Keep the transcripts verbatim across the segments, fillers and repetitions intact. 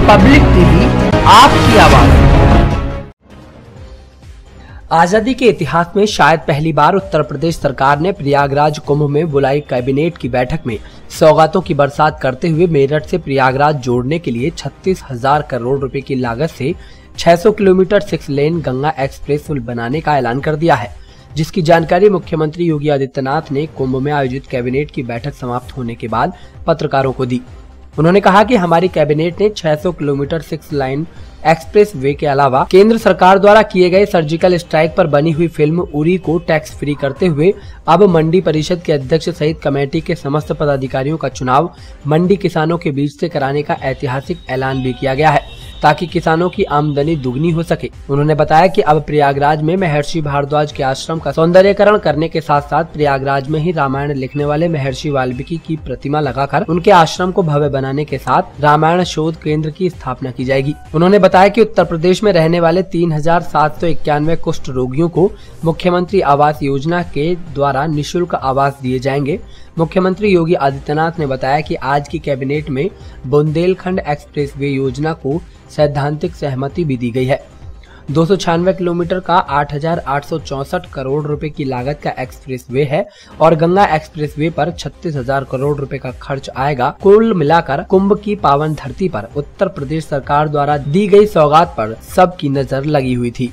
Public TV, आपकी आवाज। आजादी के इतिहास में शायद पहली बार उत्तर प्रदेश सरकार ने प्रयागराज कुंभ में बुलाई कैबिनेट की बैठक में सौगातों की बरसात करते हुए मेरठ से प्रयागराज जोड़ने के लिए छत्तीस हजार करोड़ रुपए की लागत से छह सौ kilometre six lane Ganga express पुल बनाने का ऐलान कर दिया है, जिसकी जानकारी मुख्यमंत्री योगी आदित्यनाथ ने कुंभ में आयोजित कैबिनेट की बैठक समाप्त होने के बाद पत्रकारों को दी। उन्होंने कहा कि हमारी कैबिनेट ने छह सौ kilometre six line expressway के अलावा केंद्र सरकार द्वारा किए गए सर्जिकल स्ट्राइक पर बनी हुई फिल्म उरी को टैक्स फ्री करते हुए अब मंडी परिषद के अध्यक्ष सहित कमेटी के समस्त पदाधिकारियों का चुनाव मंडी किसानों के बीच से कराने का ऐतिहासिक ऐलान भी किया गया है, ताकि किसानों की आमदनी दुगनी हो सके। उन्होंने बताया कि अब प्रयागराज में महर्षि भारद्वाज के आश्रम का सौंदर्यीकरण करने के साथ साथ प्रयागराज में ही रामायण लिखने वाले महर्षि वाल्मीकि की प्रतिमा लगाकर उनके आश्रम को भव्य बनाने के साथ रामायण शोध केंद्र की स्थापना की जाएगी। उन्होंने बताया कि उत्तर प्रदेश में रहने वाले तीन हजार सात सौ इक्यानवे कुष्ठ रोगियों को मुख्यमंत्री आवास योजना के द्वारा निःशुल्क आवास दिए जाएंगे। मुख्यमंत्री योगी आदित्यनाथ ने बताया कि आज की कैबिनेट में बुंदेलखंड एक्सप्रेस वे योजना को सैद्धांतिक सहमति भी दी गई है। दो सौ छियानवे किलोमीटर का आठ हजार आठ सौ चौसठ करोड़ रुपए की लागत का एक्सप्रेस वे है और गंगा एक्सप्रेस वे पर छत्तीस हजार करोड़ रुपए का खर्च आएगा। कुल मिलाकर कुंभ की पावन धरती पर उत्तर प्रदेश सरकार द्वारा दी गई सौगात पर सबकी नजर लगी हुई थी।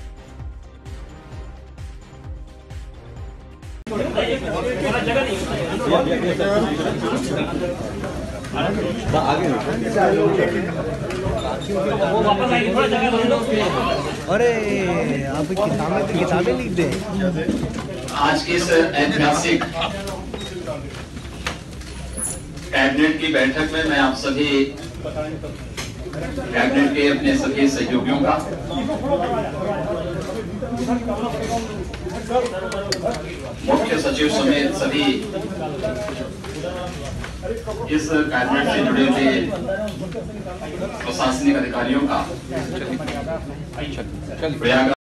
अरे आप किताबें किताबें लिख दे। आज के इस ऐतिहासिक कैबिनेट की बैठक में मैं आप सभी कैबिनेट के अपने सभी सहयोगियों का, मुख्य सचिव समेत सभी इस कैबिनेट से जुड़े हुए प्रशासनिक अधिकारियों का प्रयागराज